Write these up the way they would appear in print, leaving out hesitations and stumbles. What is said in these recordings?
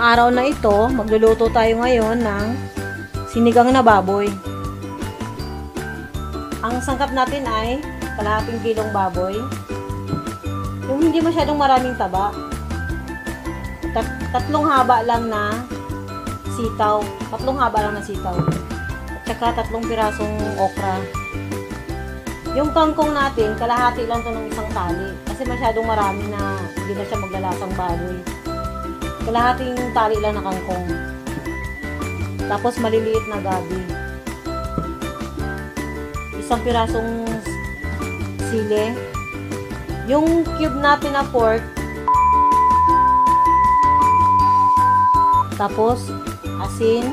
araw na ito, magluluto tayo ngayon ng sinigang na baboy. Ang sangkap natin ay kalahating kilong baboy. Yung hindi masyadong maraming taba. Tatlong haba lang na sitaw. At saka 3 pirasong okra. Yung kangkong natin, kalahati lang to ng isang tali. Kasi masyadong marami na hindi na siya maglalasang baboy. Kalahating tali lang na kangkong. Tapos maliliit na gabi. 1 pirasong sili. Yung cube natin na pork. Tapos asin.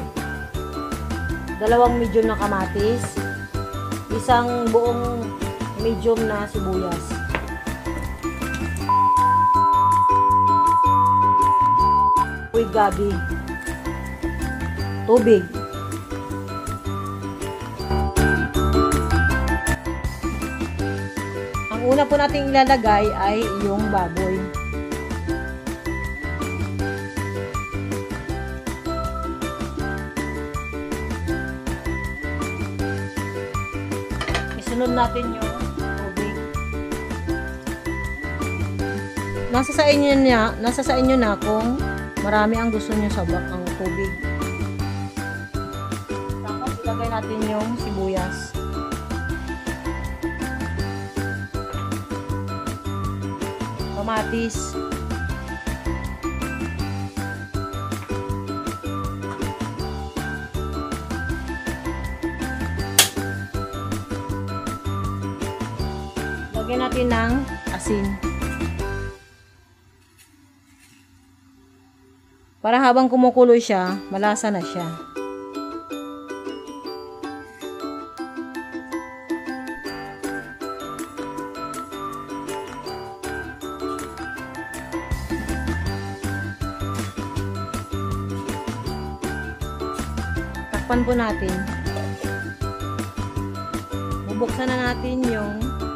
2 medium na kamatis. 1 buong medium na sibuyas. With gabi. Tubig. Ang una po nating ilalagay ay yung baboy. Isunod natin yung tubig. Nasa sa inyo na kung marami ang gusto niyo sa ang tubig. Tapos ilagay natin yung sibuyas. Kamatis. Lagyan natin ng asin. Para habang kumukulo siya, malasa na siya. Takpan po natin. Bubuksan na natin yung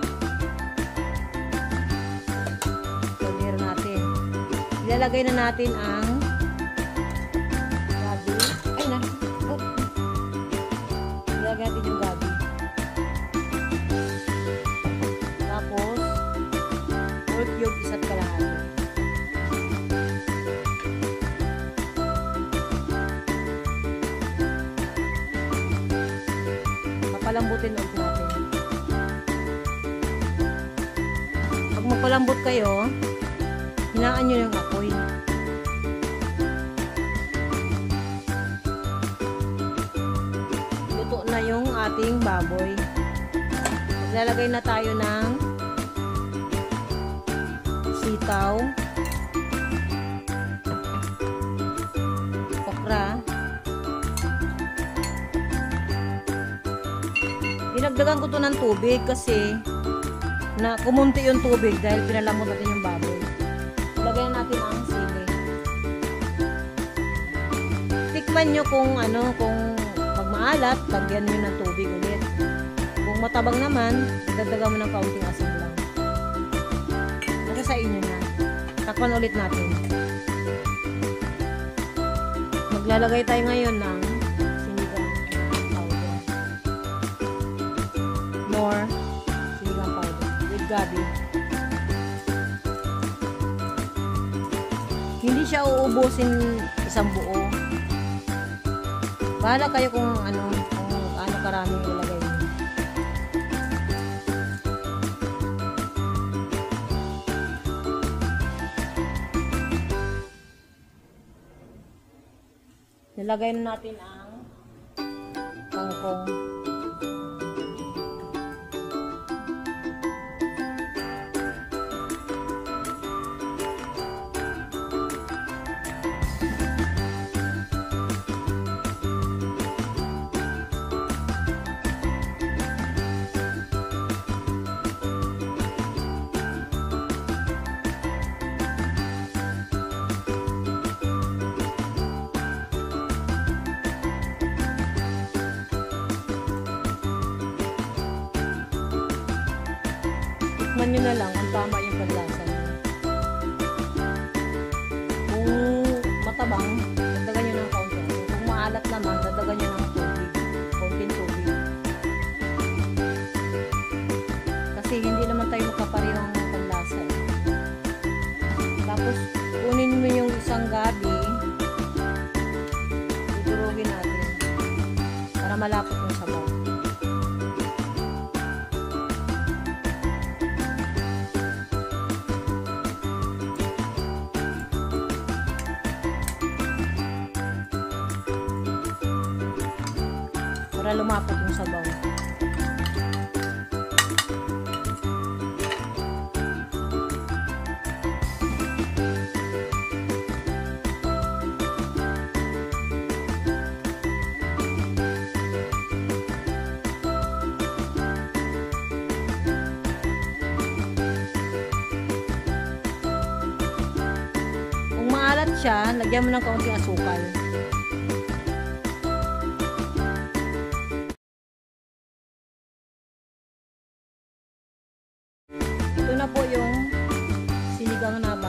natin. Ilalagay na natin ang gabi. Ay na. Oh. Ilalagay natin yung gabi. Tapos pork cube 1 kalahati. Papalambutin ulit natin. Pag magpalambot kayo, hinaan nyo yung apoy. Luto na yung ating baboy. Lalagay na tayo ng sitaw, okra. Dinagdagan ko to ng tubig kasi na kumunti yung tubig dahil pinalamot natin yung baboy. Lagyan natin ang sili. Tikman nyo kung kung pag maalat, lagyan nyo ng tubig ulit. Kung matabang naman, dagdagan mo ng kaunting asin lang. Nasa sa inyo na. Takpan ulit natin. Maglalagay tayo ngayon ng sinigang powder. More sinigang powder with gabi. Hindi siya uubusin isang buo. Bahala kayo kung ano karami ilagay niyo. Nilagay na natin ang kangkong. Tikman nyo na lang kung tama yung paglasa nyo. Kung Tapos, kunin mo yung isang gabi. Dudurugin natin. Para malapot yung sabaw. Para lumapot yung sabaw. Kung maalat siya, lagyan mo ng kaunting asukal. Ito na po yung sinigang na